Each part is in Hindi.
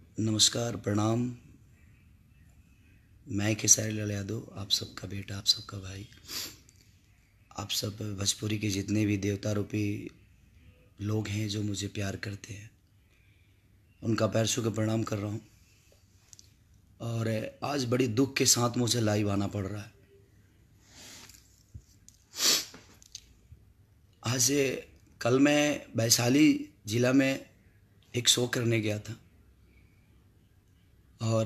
नमस्कार, प्रणाम। मैं खेसारी लाल यादव, आप सबका बेटा, आप सबका भाई, आप सब भोजपुरी के जितने भी देवता रूपी लोग हैं जो मुझे प्यार करते हैं, उनका पैर छू के प्रणाम कर रहा हूँ। और आज बड़ी दुख के साथ मुझे लाइव आना पड़ रहा है। आज कल मैं वैशाली ज़िला में एक शो करने गया था और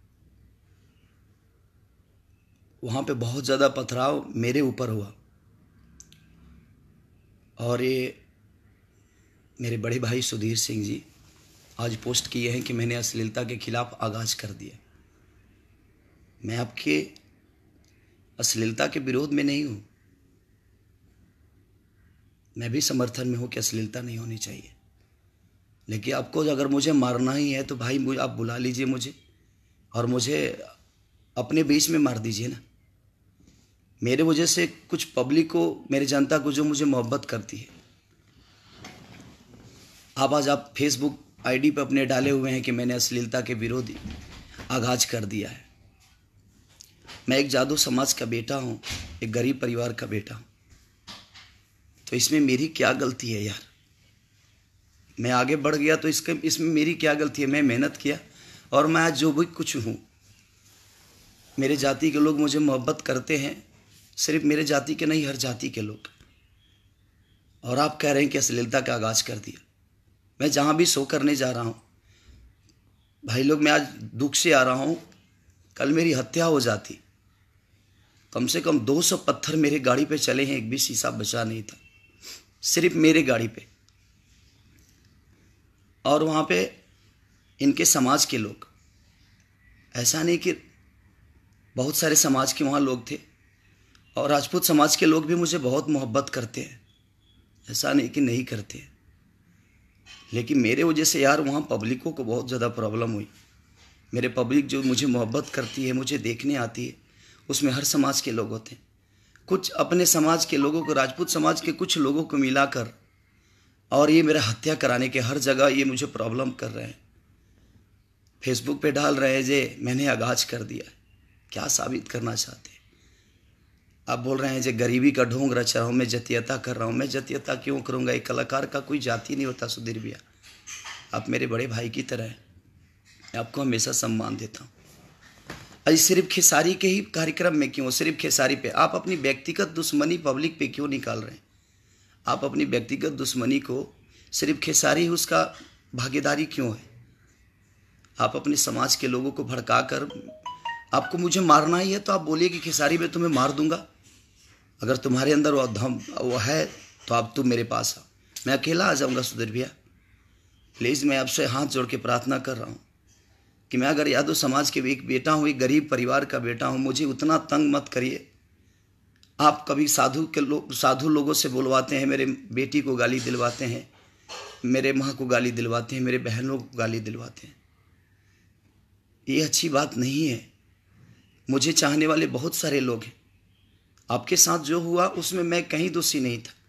वहाँ पे बहुत ज़्यादा पथराव मेरे ऊपर हुआ। और ये मेरे बड़े भाई सुधीर सिंह जी आज पोस्ट किए हैं कि मैंने अश्लीलता के खिलाफ आगाज़ कर दिया। मैं आपके अश्लीलता के विरोध में नहीं हूँ, मैं भी समर्थन में हूँ कि अश्लीलता नहीं होनी चाहिए, लेकिन आपको अगर मुझे मारना ही है तो भाई मुझे आप बुला लीजिए मुझे, और मुझे अपने बीच में मार दीजिए ना। मेरे वजह से कुछ पब्लिक को, मेरी जनता को जो मुझे मोहब्बत करती है, आज आप फेसबुक आईडी पर अपने डाले हुए हैं कि मैंने अश्लीलता के विरोध आगाज कर दिया है। मैं एक जादू समाज का बेटा हूँ, एक गरीब परिवार का बेटा हूँ, तो इसमें मेरी क्या गलती है यार? मैं आगे बढ़ गया तो इसमें मेरी क्या गलती है? मैं मेहनत किया और मैं आज जो भी कुछ हूँ, मेरे जाति के लोग मुझे मोहब्बत करते हैं, सिर्फ मेरे जाति के नहीं, हर जाति के लोग। और आप कह रहे हैं कि अश्लीलता का आगाज़ कर दिया। मैं जहाँ भी शो करने जा रहा हूँ भाई लोग, मैं आज दुख से आ रहा हूँ। कल मेरी हत्या हो जाती, कम से कम 200 पत्थर मेरे गाड़ी पे चले हैं, एक भी शीशा बचा नहीं था, सिर्फ मेरे गाड़ी पे। और वहाँ पे इनके समाज के लोग, ऐसा नहीं कि बहुत सारे समाज के वहाँ लोग थे, और राजपूत समाज के लोग भी मुझे बहुत मोहब्बत करते हैं, ऐसा नहीं कि नहीं करते। लेकिन मेरे वजह से यार वहाँ पब्लिकों को बहुत ज़्यादा प्रॉब्लम हुई। मेरे पब्लिक जो मुझे मोहब्बत करती है, मुझे देखने आती है, उसमें हर समाज के लोग होते हैं। कुछ अपने समाज के लोगों को, राजपूत समाज के कुछ लोगों को मिलाकर, और ये मेरा हत्या कराने के हर जगह ये मुझे प्रॉब्लम कर रहे हैं। फेसबुक पे डाल रहे हैं जे मैंने आगाज कर दिया। क्या साबित करना चाहते हैं? आप बोल रहे हैं जे गरीबी का ढोंग रच रहा हूँ, मैं जातीयता कर रहा हूँ। मैं जातीयता क्यों करूँगा? एक कलाकार का कोई जाति नहीं होता सुधीर भैया, आप मेरे बड़े भाई की तरह हैं, मैं आपको हमेशा सम्मान देता हूँ। अरे सिर्फ खेसारी के ही कार्यक्रम में क्यों, सिर्फ खेसारी पे आप अपनी व्यक्तिगत दुश्मनी पब्लिक पे क्यों निकाल रहे हैं? आप अपनी व्यक्तिगत दुश्मनी को सिर्फ खेसारी ही उसका भागीदारी क्यों है? आप अपने समाज के लोगों को भड़का कर, आपको मुझे मारना ही है तो आप बोलिए कि खेसारी मैं तुम्हें मार दूंगा। अगर तुम्हारे अंदर वो दम वो है तो आप तुम मेरे पास आओ, मैं अकेला आ जाऊंगा सुधीर भैया। प्लीज़ मैं आपसे हाथ जोड़ के प्रार्थना कर रहा हूँ कि मैं अगर यादव समाज के एक बेटा हूँ, एक गरीब परिवार का बेटा हूँ, मुझे उतना तंग मत करिए। आप कभी साधु लोगों से बुलवाते हैं, मेरे बेटी को गाली दिलवाते हैं, मेरे माँ को गाली दिलवाते हैं, मेरे बहनों को गाली दिलवाते हैं। ये अच्छी बात नहीं है। मुझे चाहने वाले बहुत सारे लोग हैं। आपके साथ जो हुआ उसमें मैं कहीं दोषी नहीं था।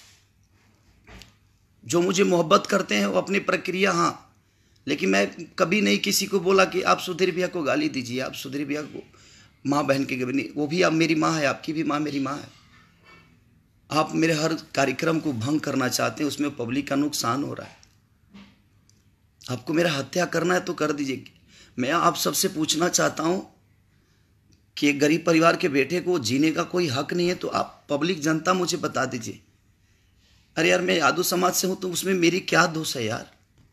जो मुझे मोहब्बत करते हैं वो अपनी प्रक्रिया, हाँ, लेकिन मैं कभी नहीं किसी को बोला कि आप सुधीर भैया को गाली दीजिए, आप सुधीर भैया को माँ बहन के कभी नहीं। वो भी आप मेरी माँ है, आपकी भी माँ मेरी माँ है। आप मेरे हर कार्यक्रम को भंग करना चाहते हैं, उसमें पब्लिक का नुकसान हो रहा है। आपको मेरा हत्या करना है तो कर दीजिए। मैं आप सबसे पूछना चाहता हूँ कि एक गरीब परिवार के बेटे को जीने का कोई हक नहीं है, तो आप पब्लिक जनता मुझे बता दीजिए। अरे यार मैं यादव समाज से हूँ तो उसमें मेरी क्या दोष है यार?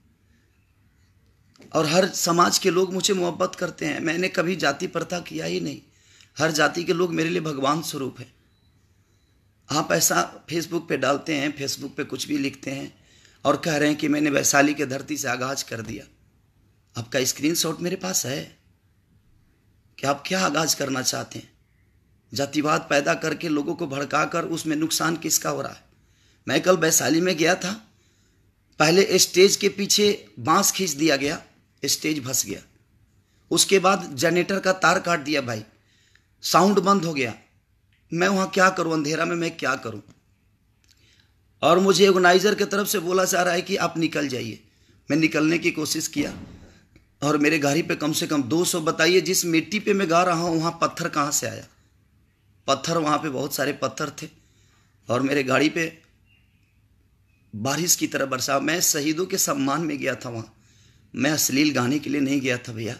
और हर समाज के लोग मुझे मोहब्बत करते हैं, मैंने कभी जाति प्रथा किया ही नहीं। हर जाति के लोग मेरे लिए भगवान स्वरूप है। आप ऐसा फेसबुक पे डालते हैं, फेसबुक पे कुछ भी लिखते हैं और कह रहे हैं कि मैंने वैशाली के धरती से आगाज कर दिया। आपका स्क्रीनशॉट मेरे पास है कि आप क्या आगाज करना चाहते हैं? जातिवाद पैदा करके लोगों को भड़काकर उसमें नुकसान किसका हो रहा है? मैं कल वैशाली में गया था, पहले स्टेज के पीछे बांस खींच दिया गया, स्टेज फंस गया। उसके बाद जनरेटर का तार काट दिया भाई, साउंड बंद हो गया। मैं वहाँ क्या करूँ? अंधेरा में मैं क्या करूँ? और मुझे ऑर्गेनाइजर की तरफ से बोला जा रहा है कि आप निकल जाइए। मैं निकलने की कोशिश किया और मेरे गाड़ी पे कम से कम 200, बताइए जिस मिट्टी पे मैं गा रहा हूँ वहाँ पत्थर कहाँ से आया? पत्थर, वहाँ पे बहुत सारे पत्थर थे और मेरे गाड़ी पे बारिश की तरह बरसा। मैं शहीदों के सम्मान में गया था वहाँ, मैं अश्लील गाने के लिए नहीं गया था भैया।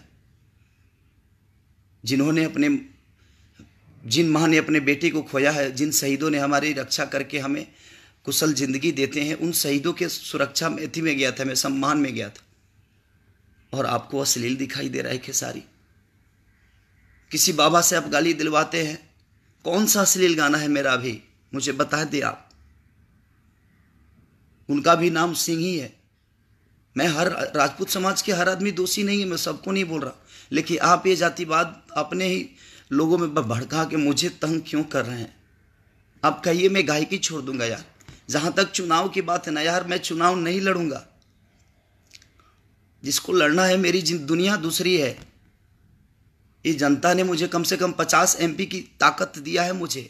जिन माँ ने अपने बेटे को खोया है, जिन शहीदों ने हमारी रक्षा करके हमें कुशल जिंदगी देते हैं, उन शहीदों के सुरक्षा में थी मैं गया था, मैं सम्मान में गया था। और आपको अश्लील दिखाई दे रहा है खेसारी? किसी बाबा से आप गाली दिलवाते हैं, कौन सा अश्लील गाना है मेरा? भी मुझे बता दे आप। उनका भी नाम सिंह ही है। मैं हर राजपूत समाज के हर आदमी दोषी नहीं है, मैं सबको नहीं बोल रहा, लेकिन आप ये जातिवाद अपने ही लोगों में भड़का के मुझे तंग क्यों कर रहे हैं? आप कहिए मैं गायकी छोड़ दूंगा यार। जहां तक चुनाव की बात है ना यार, मैं चुनाव नहीं लड़ूंगा। जिसको लड़ना है, मेरी दुनिया दूसरी है। ये जनता ने मुझे कम से कम 50 MP की ताकत दिया है मुझे।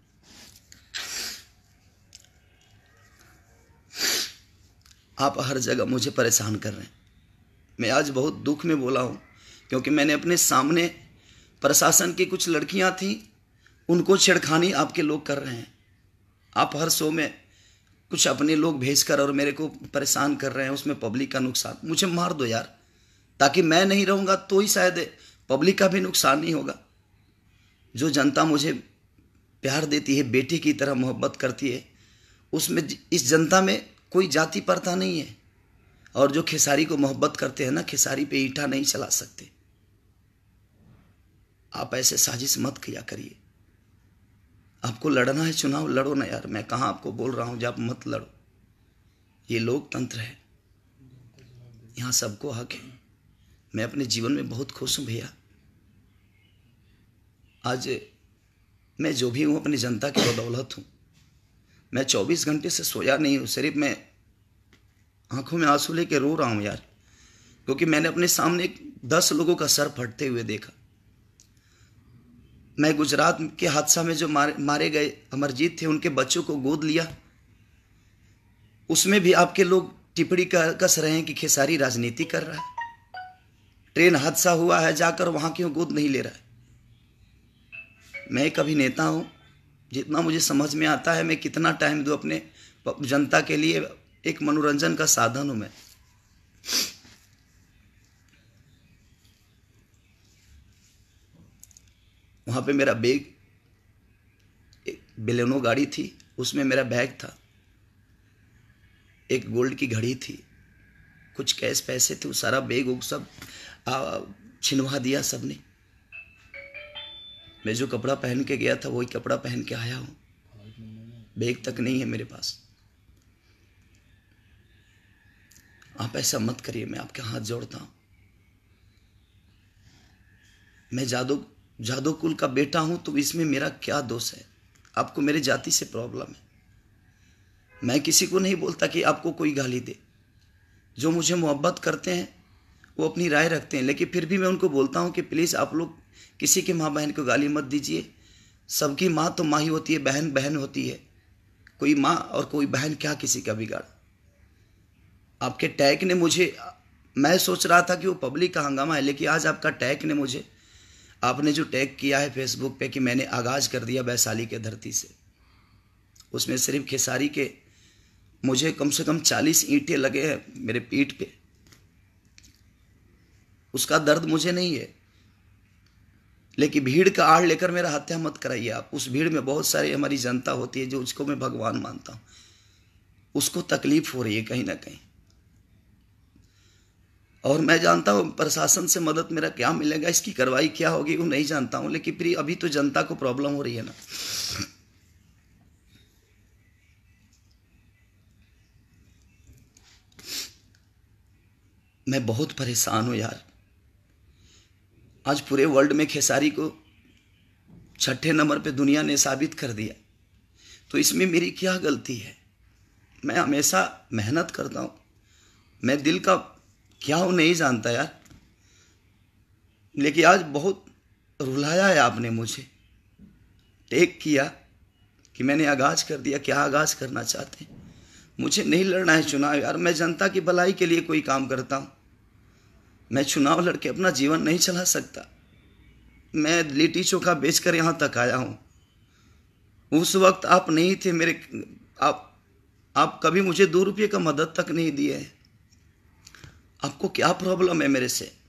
आप हर जगह मुझे परेशान कर रहे हैं। मैं आज बहुत दुख में बोला हूं, क्योंकि मैंने अपने सामने प्रशासन की कुछ लड़कियां थीं, उनको छेड़खानी आपके लोग कर रहे हैं। आप हर शो में कुछ अपने लोग भेजकर और मेरे को परेशान कर रहे हैं, उसमें पब्लिक का नुकसान। मुझे मार दो यार, ताकि मैं नहीं रहूँगा तो ही शायद पब्लिक का भी नुकसान नहीं होगा। जो जनता मुझे प्यार देती है, बेटे की तरह मोहब्बत करती है, उसमें इस जनता में कोई जाति प्रथा नहीं है। और जो खेसारी को मोहब्बत करते हैं ना, खेसारी पे ईंटा नहीं चला सकते। आप ऐसे साजिश मत किया करिए। आपको लड़ना है चुनाव, लड़ो ना यार। मैं कहाँ आपको बोल रहा हूँ जब आप मत लड़ो। ये लोकतंत्र है, यहाँ सबको हक है। मैं अपने जीवन में बहुत खुश हूँ भैया। आज मैं जो भी हूँ अपनी जनता की बदौलत हूँ। मैं 24 घंटे से सोया नहीं हूँ, सिर्फ मैं आंखों में आंसू लेके रो रहा हूँ यार, क्योंकि मैंने अपने सामने 10 लोगों का सर फटते हुए देखा। मैं गुजरात के हादसा में जो मारे गए अमरजीत थे, उनके बच्चों को गोद लिया, उसमें भी आपके लोग टिप्पणी कस रहे हैं कि खेसारी राजनीति कर रहा है। ट्रेन हादसा हुआ है, जाकर वहां क्यों गोद नहीं ले रहा है? मैं एक अभिनेता हूं, जितना मुझे समझ में आता है मैं कितना टाइम दूं अपने जनता के लिए। एक मनोरंजन का साधन हूं मैं। वहां पे मेरा बैग, एक बेलेनो गाड़ी थी, उसमें मेरा बैग था, एक गोल्ड की घड़ी थी, कुछ कैश पैसे थे, वो सारा बैग वो सब छिनवा दिया सबने। मैं जो कपड़ा पहन के गया था वही कपड़ा पहन के आया हूँ। बैग तक नहीं है मेरे पास। आप ऐसा मत करिए, मैं आपके हाथ जोड़ता हूँ। मैं जादव कुल का बेटा हूं, तो इसमें मेरा क्या दोष है? आपको मेरे जाति से प्रॉब्लम है। मैं किसी को नहीं बोलता कि आपको कोई गाली दे। जो मुझे मोहब्बत करते हैं वो अपनी राय रखते हैं, लेकिन फिर भी मैं उनको बोलता हूं कि प्लीज़ आप लोग किसी की माँ बहन को गाली मत दीजिए। सबकी माँ तो माँ ही होती है, बहन बहन होती है। कोई माँ और कोई बहन क्या किसी का बिगाड़ा? आपके टैग ने मुझे, मैं सोच रहा था कि वो पब्लिक का हंगामा है, लेकिन आज आपका टैग ने मुझे, आपने जो टैग किया है फेसबुक पे कि मैंने आगाज कर दिया वैशाली के धरती से, उसमें सिर्फ खेसारी के मुझे कम से कम 40 ईंटें लगे हैं मेरे पीठ पे। उसका दर्द मुझे नहीं है, लेकिन भीड़ का आड़ लेकर मेरा हत्या मत कराइए आप। उस भीड़ में बहुत सारी हमारी जनता होती है जो उसको मैं भगवान मानता हूँ, उसको तकलीफ हो रही है कहीं ना कहीं। और मैं जानता हूँ प्रशासन से मदद मेरा क्या मिलेगा, इसकी कार्रवाई क्या होगी वो नहीं जानता हूँ, लेकिन फिर अभी तो जनता को प्रॉब्लम हो रही है ना। मैं बहुत परेशान हूँ यार। आज पूरे वर्ल्ड में खेसारी को 6ठे नंबर पे दुनिया ने साबित कर दिया, तो इसमें मेरी क्या गलती है? मैं हमेशा मेहनत करता हूँ, मैं दिल का क्या हूँ नहीं जानता यार, लेकिन आज बहुत रुलाया है आपने मुझे। टेक किया कि मैंने आगाज कर दिया। क्या आगाज करना चाहते हैं? मुझे नहीं लड़ना है चुनाव यार। मैं जनता की भलाई के लिए कोई काम करता हूँ। मैं चुनाव लड़के अपना जीवन नहीं चला सकता। मैं लिट्टी चोखा बेचकर यहाँ तक आया हूँ। उस वक्त आप नहीं थे मेरे, आप कभी मुझे 2 रुपये का मदद तक नहीं दिए हैं। आपको क्या प्रॉब्लम है मेरे से?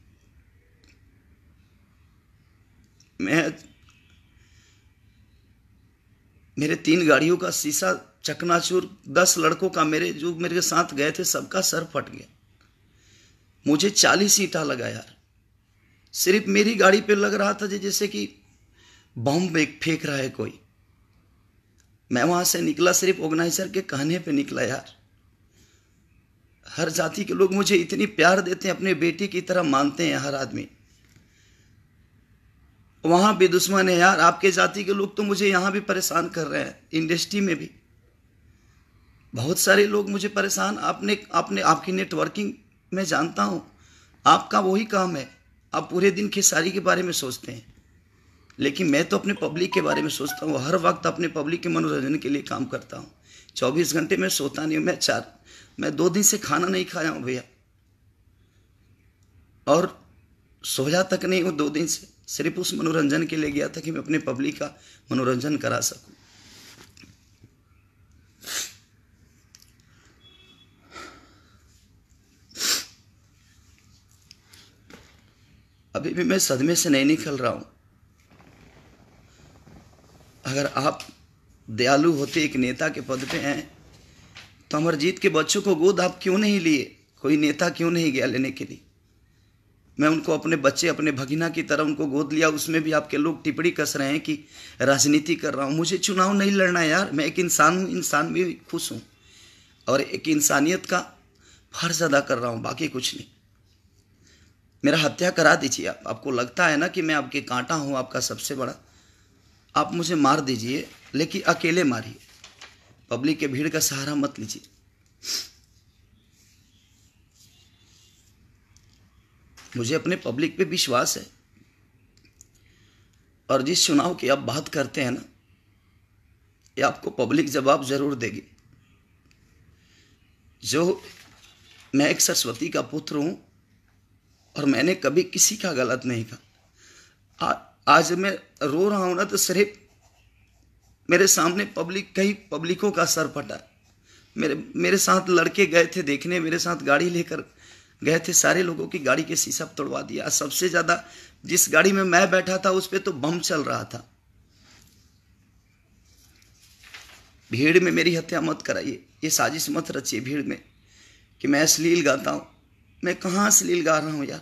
मेरे 3 गाड़ियों का शीशा चकनाचूर, 10 लड़कों का, जो मेरे साथ गए थे सबका सर फट गया। मुझे 40 ईंटा लगा यार। सिर्फ मेरी गाड़ी पे लग रहा था जैसे कि बम फेंक रहा है कोई। मैं वहां से निकला सिर्फ ऑर्गेनाइजर के कहने पे निकला यार। हर जाति के लोग मुझे इतनी प्यार देते हैं, अपने बेटी की तरह मानते हैं हर आदमी। वहां भी दुश्मन है यार। आपके जाति के लोग तो मुझे यहां भी परेशान कर रहे हैं, इंडस्ट्री में भी बहुत सारे लोग मुझे परेशान। आपकी नेटवर्किंग मैं जानता हूं, आपका वही काम है। आप पूरे दिन खेसारी के बारे में सोचते हैं, लेकिन मैं तो अपने पब्लिक के बारे में सोचता हूँ। हर वक्त अपने पब्लिक के मनोरंजन के लिए काम करता हूँ। 24 घंटे में सोता नहीं हूँ। मैं 2 दिन से खाना नहीं खाया हूँ भैया, और सोया तक नहीं हूँ 2 दिन से। सिर्फ उस मनोरंजन के लिए गया था कि मैं अपने पब्लिक का मनोरंजन करा सकूं। अभी भी मैं सदमे से नहीं निकल रहा हूं। अगर आप दयालु होते, एक नेता के पद पे हैं, तो अमरजीत के बच्चों को गोद आप क्यों नहीं लिए? कोई नेता क्यों नहीं गया लेने के लिए? मैं उनको अपने बच्चे, अपने भगिना की तरह उनको गोद लिया। उसमें भी आपके लोग टिप्पणी कस रहे हैं कि राजनीति कर रहा हूँ। मुझे चुनाव नहीं लड़ना है यार। मैं एक इंसान हूँ, इंसान भी खुश हूँ, और एक इंसानियत का फर्ज अदा कर रहा हूँ, बाकी कुछ नहीं। मेरा हत्या करा दीजिए आप। आपको लगता है ना कि मैं आपके कांटा हूँ, आपका सबसे बड़ा, आप मुझे मार दीजिए, लेकिन अकेले मारिए। पब्लिक के भीड़ का सहारा मत लीजिए। मुझे अपने पब्लिक पे विश्वास है, और जिस चुनाव की आप बात करते हैं ना, ये आपको पब्लिक जवाब जरूर देगी। जो मैं एक सरस्वती का पुत्र हूं, और मैंने कभी किसी का गलत नहीं कहा। आज मैं रो रहा हूं ना, तो सिर्फ मेरे सामने कई पब्लिकों का सर फटा। मेरे साथ लड़के गए थे देखने, मेरे साथ गाड़ी लेकर गए थे, सारे लोगों की गाड़ी के शीशा तोड़वा दिया। सबसे ज्यादा जिस गाड़ी में मैं बैठा था उस पे तो बम चल रहा था। भीड़ में मेरी हत्या मत कराइए, ये साजिश मत रचिए भीड़ में कि मैं अश्लील गाता हूं। मैं कहां अश्लील गा रहा हूं यार?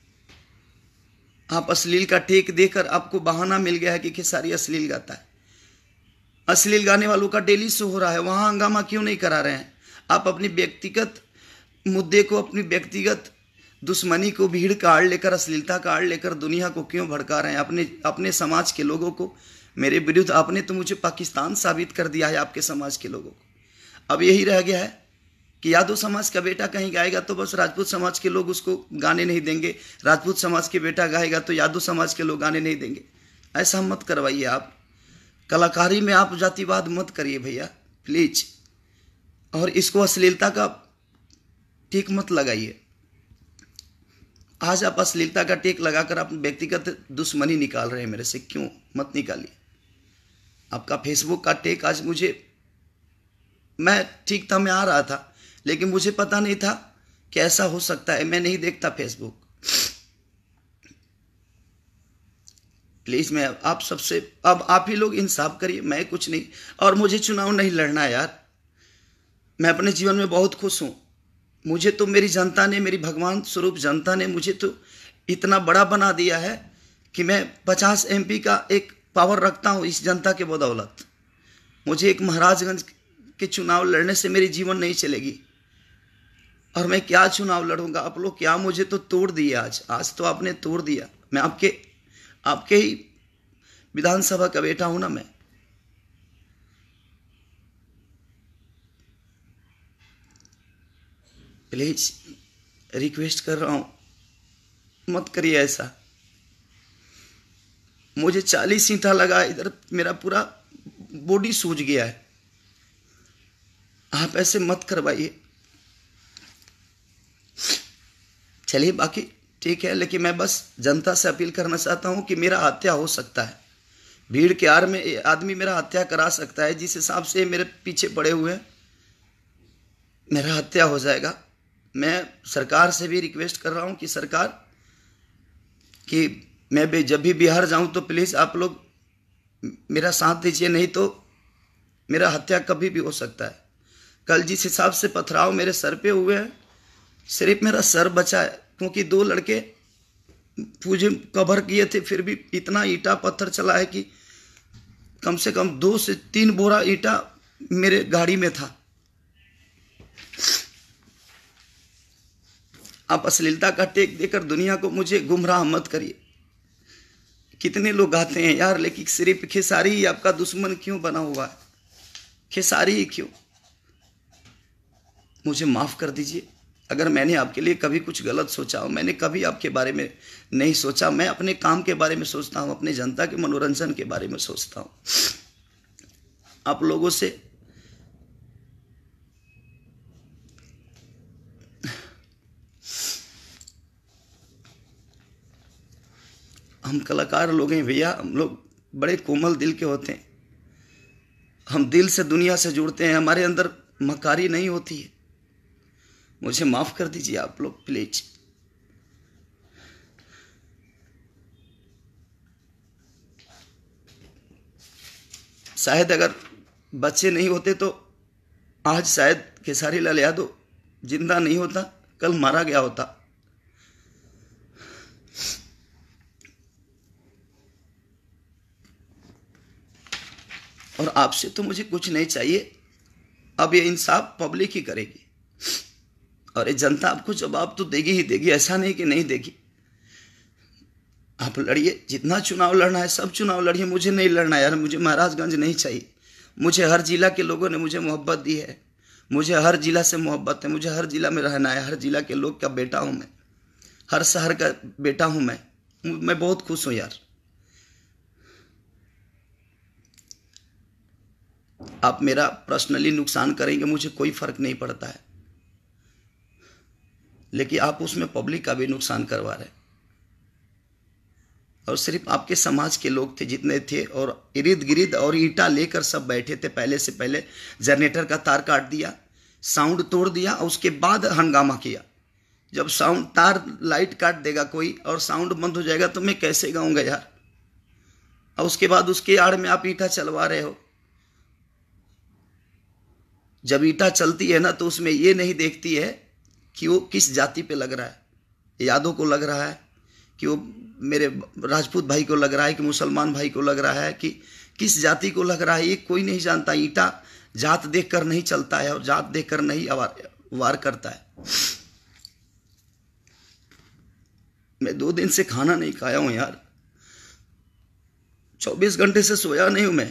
आप अश्लील का टेक देकर आपको बहाना मिल गया है कि खेसारी अश्लील गाता है। अश्लील गाने वालों का डेली शो हो रहा है, वहां हंगामा क्यों नहीं करा रहे हैं? आप अपनी व्यक्तिगत मुद्दे को, अपनी व्यक्तिगत दुश्मनी को भीड़ का आड़ लेकर, अश्लीलता का आड़ लेकर दुनिया को क्यों भड़का रहे हैं? अपने समाज के लोगों को मेरे विरुद्ध, आपने तो मुझे पाकिस्तान साबित कर दिया है आपके समाज के लोगों को। अब यही रह गया है कि यादव समाज का बेटा कहीं गाएगा तो बस राजपूत समाज के लोग उसको गाने नहीं देंगे, राजपूत समाज के बेटा गाएगा तो यादव समाज के लोग गाने नहीं देंगे। ऐसा मत करवाइए आप। कलाकारी में आप जातिवाद मत करिए भैया प्लीज, और इसको अश्लीलता का टेक मत लगाइए। आज आप अश्लीलता का टेक लगाकर आप व्यक्तिगत दुश्मनी निकाल रहे हैं मेरे से, क्यों? मत निकालिए। आपका फेसबुक का टेक आज मैं ठीक था, मैं आ रहा था, लेकिन मुझे पता नहीं था कि ऐसा हो सकता है। मैं नहीं देखता फेसबुक। प्लीज मैं आप सबसे, अब आप ही लोग इंसाफ करिए, मैं कुछ नहीं। और मुझे चुनाव नहीं लड़ना यार। मैं अपने जीवन में बहुत खुश हूं। मुझे तो मेरी जनता ने, मेरी भगवान स्वरूप जनता ने मुझे तो इतना बड़ा बना दिया है कि मैं 50 MP का एक पावर रखता हूं इस जनता के बदौलत। मुझे एक महाराजगंज के चुनाव लड़ने से मेरी जीवन नहीं चलेगी, और मैं क्या चुनाव लड़ूंगा? आप लोग क्या मुझे तो तोड़ दिए आज तो आपने तोड़ दिया। मैं आपके ही विधानसभा का बेटा हूं ना। मैं प्लीज रिक्वेस्ट कर रहा हूं, मत करिए ऐसा। मुझे 40 ईंटा लगा, इधर मेरा पूरा बॉडी सूज गया है। आप ऐसे मत करवाइए। चलिए बाकी ठीक है, लेकिन मैं बस जनता से अपील करना चाहता हूं कि मेरा हत्या हो सकता है, भीड़ के आड़ में आदमी मेरा हत्या करा सकता है। जिस हिसाब से मेरे पीछे पड़े हुए हैं, मेरा हत्या हो जाएगा। मैं सरकार से भी रिक्वेस्ट कर रहा हूं कि सरकार, कि मैं जब भी बिहार जाऊं तो प्लीज़ आप लोग मेरा साथ दीजिए, नहीं तो मेरा हत्या कभी भी हो सकता है। कल जिस हिसाब से पथराव मेरे सर पे हुए हैं, सिर्फ मेरा सर बचा है, क्योंकि 2 लड़के मुझे कवर किए थे, फिर भी इतना ईंटा पत्थर चला है कि कम से कम 2 से 3 बोरा ईंटा मेरे गाड़ी में था। आप अश्लीलता का टेक देकर दुनिया को मुझे गुमराह मत करिए। कितने लोग आते हैं यार, लेकिन सिर्फ खेसारी ही आपका दुश्मन क्यों बना हुआ है? खेसारी ही क्यों? मुझे माफ़ कर दीजिए अगर मैंने आपके लिए कभी कुछ गलत सोचा हो। मैंने कभी आपके बारे में नहीं सोचा। मैं अपने काम के बारे में सोचता हूँ, अपने जनता के मनोरंजन के बारे में सोचता हूँ। आप लोगों से हम कलाकार लोग हैं भैया, हम लोग बड़े कोमल दिल के होते हैं। हम दिल से दुनिया से जुड़ते हैं, हमारे अंदर मकारी नहीं होती है। मुझे माफ़ कर दीजिए आप लोग प्लीज। शायद अगर बच्चे नहीं होते तो आज शायद खेसारी लाल यादव जिंदा नहीं होता, कल मारा गया होता। और आपसे तो मुझे कुछ नहीं चाहिए। अब ये इंसाफ पब्लिक ही करेगी और ये जनता आपको जवाब तो देगी ही देगी, ऐसा नहीं कि नहीं देगी। आप लड़िए, जितना चुनाव लड़ना है सब चुनाव लड़िए। मुझे नहीं लड़ना यार, मुझे महाराजगंज नहीं चाहिए। मुझे हर जिला के लोगों ने मुझे मोहब्बत दी है, मुझे हर जिला से मोहब्बत है, मुझे हर जिला में रहना है। हर जिला के लोग का बेटा हूँ मैं, हर शहर का बेटा हूँ मैं बहुत खुश हूँ यार। आप मेरा पर्सनली नुकसान करेंगे, मुझे कोई फर्क नहीं पड़ता है, लेकिन आप उसमें पब्लिक का भी नुकसान करवा रहे। और सिर्फ आपके समाज के लोग थे जितने थे, और इर्द गिर्द और ईंटा लेकर सब बैठे थे। पहले से पहले जनरेटर का तार काट दिया, साउंड तोड़ दिया, और उसके बाद हंगामा किया। जब साउंड तार लाइट काट देगा कोई और साउंड बंद हो जाएगा तो मैं कैसे गाऊंगा यार? और उसके बाद उसके आड़ में आप ईंटा चलवा रहे हो। जब ईंटा चलती है ना तो उसमें ये नहीं देखती है कि वो किस जाति पे लग रहा है, यादव को लग रहा है कि वो मेरे राजपूत भाई को लग रहा है कि मुसलमान भाई को लग रहा है कि किस जाति को लग रहा है, ये कोई नहीं जानता। ईंटा जात देखकर नहीं चलता है और जात देखकर नहीं वार करता है। मैं 2 दिन से खाना नहीं खाया हूं यार, 24 घंटे से सोया नहीं हूं मैं।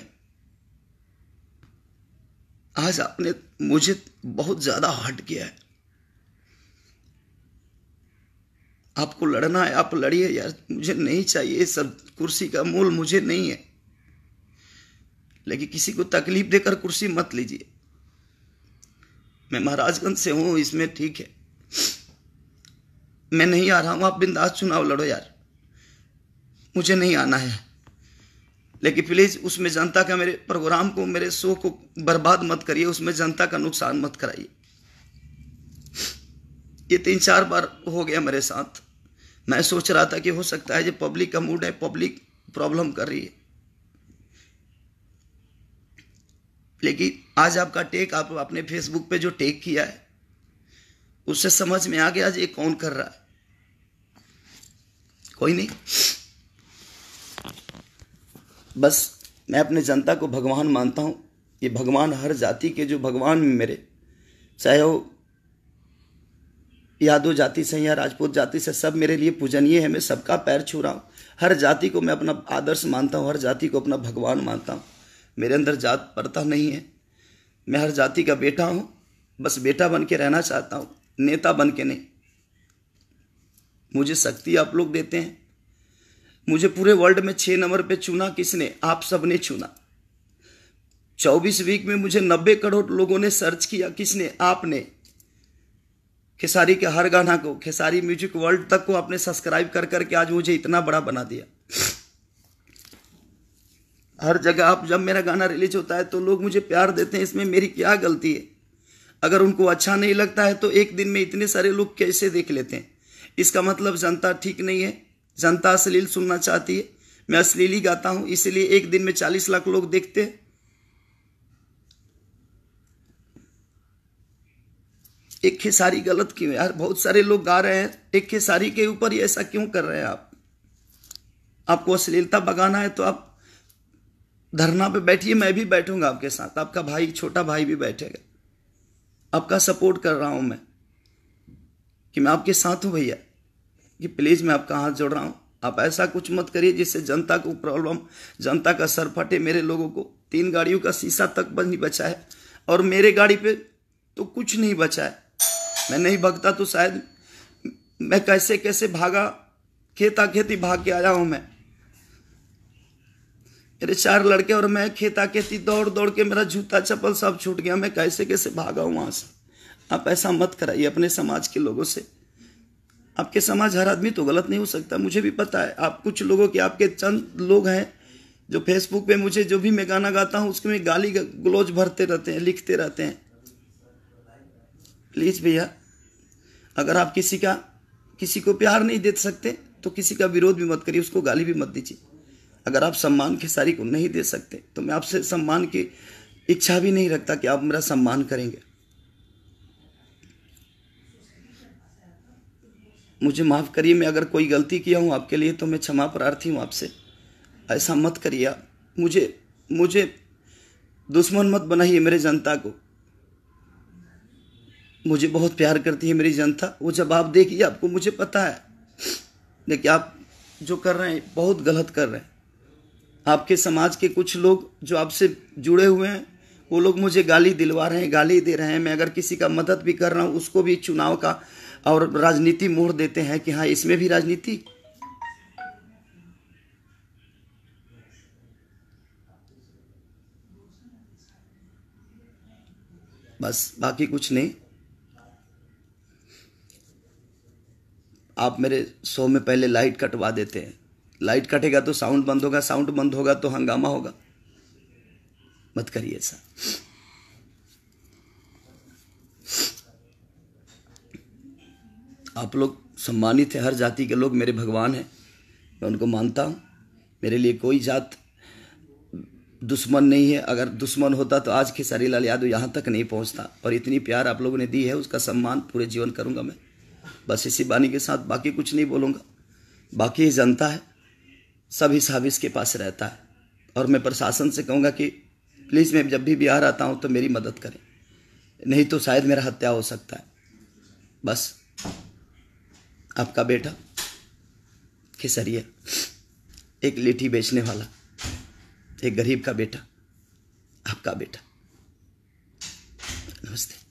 आज आपने मुझे बहुत ज्यादा हर्ट किया है। आपको लड़ना है आप लड़िए यार, मुझे नहीं चाहिए सब कुर्सी का मूल मुझे नहीं है, लेकिन किसी को तकलीफ देकर कुर्सी मत लीजिए। मैं महाराजगंज से हूं, इसमें ठीक है, मैं नहीं आ रहा हूं। आप बिंदास चुनाव लड़ो यार, मुझे नहीं आना है, लेकिन प्लीज उसमें जनता का, मेरे प्रोग्राम को, मेरे शो को बर्बाद मत करिए, उसमें जनता का नुकसान मत कराइए। ये 3-4 बार हो गया मेरे साथ। मैं सोच रहा था कि हो सकता है जो पब्लिक का मूड है, पब्लिक प्रॉब्लम कर रही है, लेकिन आज आपका टेक, आप अपने फेसबुक पे जो टेक किया है उससे समझ में आ गया ये कौन कर रहा है। कोई नहीं, बस मैं अपने जनता को भगवान मानता हूँ। ये भगवान हर जाति के जो भगवान मेरे, चाहे वो यादव जाति से या राजपूत जाति से, सब मेरे लिए पूजनीय है। मैं सबका पैर छू रहा हूँ। हर जाति को मैं अपना आदर्श मानता हूँ, हर जाति को अपना भगवान मानता हूँ। मेरे अंदर जात प्रथा नहीं है। मैं हर जाति का बेटा हूँ, बस बेटा बन के रहना चाहता हूँ, नेता बन के नहीं। मुझे शक्ति आप लोग देते हैं। मुझे पूरे वर्ल्ड में 6 नंबर पे चुना किसने? आप सब ने चुना। 24 वीक में मुझे 90 करोड़ लोगों ने सर्च किया, किसने? आपने। खेसारी के हर गाना को, खेसारी म्यूजिक वर्ल्ड तक को आपने सब्सक्राइब कर करके आज मुझे इतना बड़ा बना दिया। हर जगह आप जब मेरा गाना रिलीज होता है तो लोग मुझे प्यार देते हैं, इसमें मेरी क्या गलती है? अगर उनको अच्छा नहीं लगता है तो एक दिन में इतने सारे लोग कैसे देख लेते हैं? इसका मतलब जनता ठीक नहीं है, जनता अश्लील सुनना चाहती है। मैं अश्लील ही गाता हूं, इसलिए एक दिन में 40 लाख लोग देखते हैं। एक खेसारी गलत क्यों है यार? बहुत सारे लोग गा रहे हैं, एक खेसारी के ऊपर ही ऐसा क्यों कर रहे हैं आप? आपको अश्लीलता भगाना है तो आप धरना पे बैठिए, मैं भी बैठूंगा आपके साथ, आपका भाई, छोटा भाई भी बैठेगा। आपका सपोर्ट कर रहा हूं मैं, कि मैं आपके साथ हूं भैया, कि प्लीज मैं आपका हाथ जोड़ रहा हूं। आप ऐसा कुछ मत करिए जिससे जनता को प्रॉब्लम, जनता का सर फटे। मेरे लोगों को 3 गाड़ियों का शीशा तक नहीं बचा है, और मेरे गाड़ी पे तो कुछ नहीं बचा है। मैं नहीं भागता तो शायद मैं कैसे कैसे भागा, खेता खेती भाग के आया हूं मैं। मेरे 4 लड़के और मैं खेता खेती दौड़ दौड़ के मेरा जूता चप्पल सब छूट गया, मैं कैसे कैसे भागा हूं वहां से। आप ऐसा मत कराइए अपने समाज के लोगों से। आपके समाज, हर आदमी तो गलत नहीं हो सकता, मुझे भी पता है। आप कुछ लोगों के, आपके चंद लोग हैं जो फेसबुक पे मुझे जो भी मैं गाना गाता हूं उसमें गाली गलौज भरते रहते हैं, लिखते रहते हैं। प्लीज भैया, अगर आप किसी को प्यार नहीं दे सकते तो किसी का विरोध भी मत करिए, उसको गाली भी मत दीजिए। अगर आप सम्मान खेसारी को नहीं दे सकते तो मैं आपसे सम्मान की इच्छा भी नहीं रखता कि आप मेरा सम्मान करेंगे। मुझे माफ करिए, मैं अगर कोई गलती किया हूं आपके लिए तो मैं क्षमा प्रार्थी हूं आपसे। ऐसा मत करिए आप, मुझे दुश्मन मत बनाइए मेरे जनता को। मुझे बहुत प्यार करती है मेरी जनता, वो जवाब देगी आपको, मुझे पता है। लेकिन आप जो कर रहे हैं बहुत गलत कर रहे हैं। आपके समाज के कुछ लोग जो आपसे जुड़े हुए हैं वो लोग मुझे गाली दिलवा रहे हैं, गाली दे रहे हैं। मैं अगर किसी का मदद भी कर रहा हूं उसको भी चुनाव का और राजनीति मोड़ देते हैं कि हाँ इसमें भी राजनीति। बस, बाकी कुछ नहीं। आप मेरे शो में पहले लाइट कटवा देते हैं, लाइट कटेगा तो साउंड बंद होगा, साउंड बंद होगा तो हंगामा होगा। मत करिए ऐसा। आप लोग सम्मानित हैं, हर जाति के लोग मेरे भगवान हैं, मैं उनको मानता हूं। मेरे लिए कोई जात दुश्मन नहीं है। अगर दुश्मन होता तो आज खेसारी लाल यादव यहाँ तक नहीं पहुँचता। और इतनी प्यार आप लोगों ने दी है, उसका सम्मान पूरे जीवन करूँगा मैं। बस इसी बानी के साथ बाकी कुछ नहीं बोलूँगा। बाकी जनता है, सब हिसाब इसके पास रहता है। और मैं प्रशासन से कहूँगा कि प्लीज़ मैं जब भी बिहार आता हूँ तो मेरी मदद करें, नहीं तो शायद मेरा हत्या हो सकता है। बस, आपका बेटा खेसरिया, एक लेठी बेचने वाला, एक गरीब का बेटा, आपका बेटा। नमस्ते।